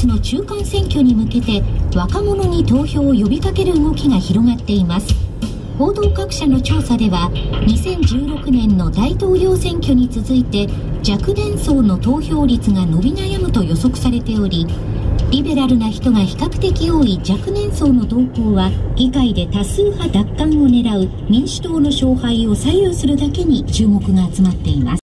月の中間選挙に向けて若者に投票を呼びかける動きが広がっています。報道各社の調査では2016年の大統領選挙に続いて若年層の投票率が伸び悩むと予測されており、リベラルな人が比較的多い若年層の動向は議会で多数派奪還を狙う民主党の勝敗を左右するだけに注目が集まっています。